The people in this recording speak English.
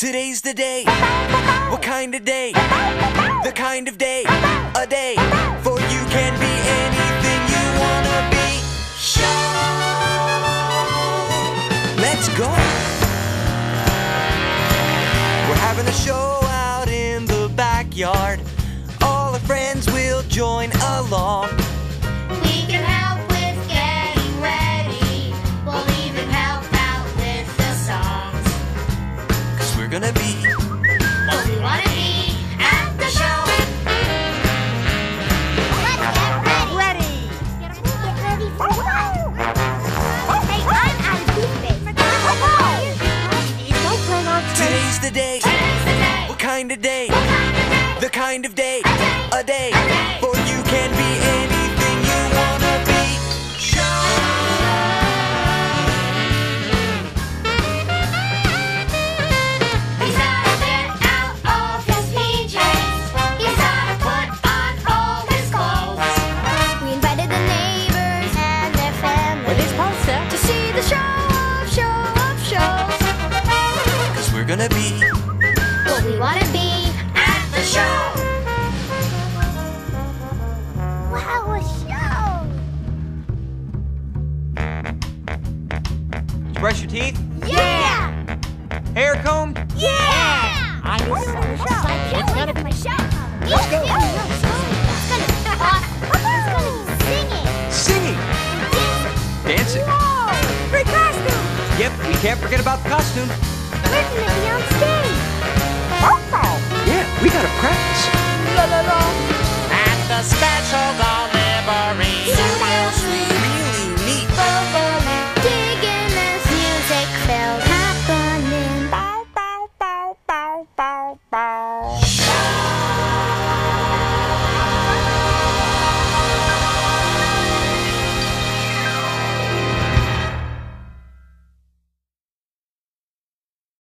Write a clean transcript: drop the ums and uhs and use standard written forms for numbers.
Today's the day. What kind of day? The kind of day. A day for you can be anything you wanna be. Show! Let's go! We're having a show out in the backyard. All our friends will join along. We can help with getting ready. We'll even help out with the songs. 'Cause we're gonna be what we wanna be at the show. Let's get ready. Get ready for what? Hey, I'm out of toothpaste. Don't plan on today's the day. Today's the day. What kind of day? What kind of day? The kind of day. A day. A day for you can be anything you wanna be. Show! He's gotta get out of his PJs. He's gotta put on all his clothes. We invited the neighbors and their families. Were they supposed to see the show of shows. 'Cause we're gonna be What we wanna be at the show. Wow, a show! Did you brush your teeth? Yeah! Hair comb? Yeah! I We're doing a show. It's gonna be my show. Let's go. It's gonna be awesome. It's gonna be singing. Singing. Dancing. Dancing. Whoa! Great costume. Yep, we can't forget about the costume. We're gonna be